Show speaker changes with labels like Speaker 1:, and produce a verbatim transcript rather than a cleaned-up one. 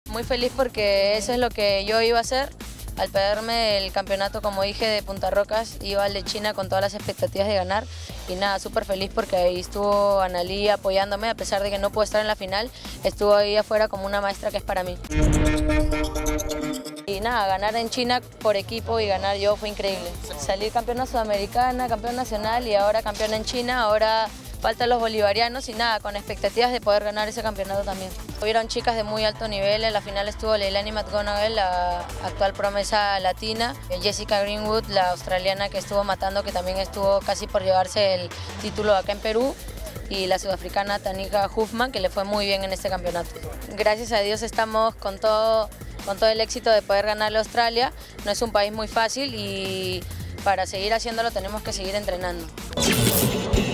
Speaker 1: Muy feliz porque eso es lo que yo iba a hacer. Al perderme el campeonato, como dije, de Punta Rocas, iba al de China con todas las expectativas de ganar. Y nada, súper feliz porque ahí estuvo Analí apoyándome, a pesar de que no pude estar en la final, estuvo ahí afuera como una maestra que es para mí. Y nada, ganar en China por equipo y ganar yo fue increíble. Salir campeona sudamericana, campeón nacional y ahora campeona en China, ahora faltan los bolivarianos y nada, con expectativas de poder ganar ese campeonato también. Hubieron chicas de muy alto nivel, en la final estuvo Leilani McGonigal, la actual promesa latina, Jessica Greenwood, la australiana que estuvo matando, que también estuvo casi por llevarse el título acá en Perú, y la sudafricana Tanika Huffman, que le fue muy bien en este campeonato. Gracias a Dios estamos con todo, con todo el éxito de poder ganarle a Australia. No es un país muy fácil y para seguir haciéndolo tenemos que seguir entrenando.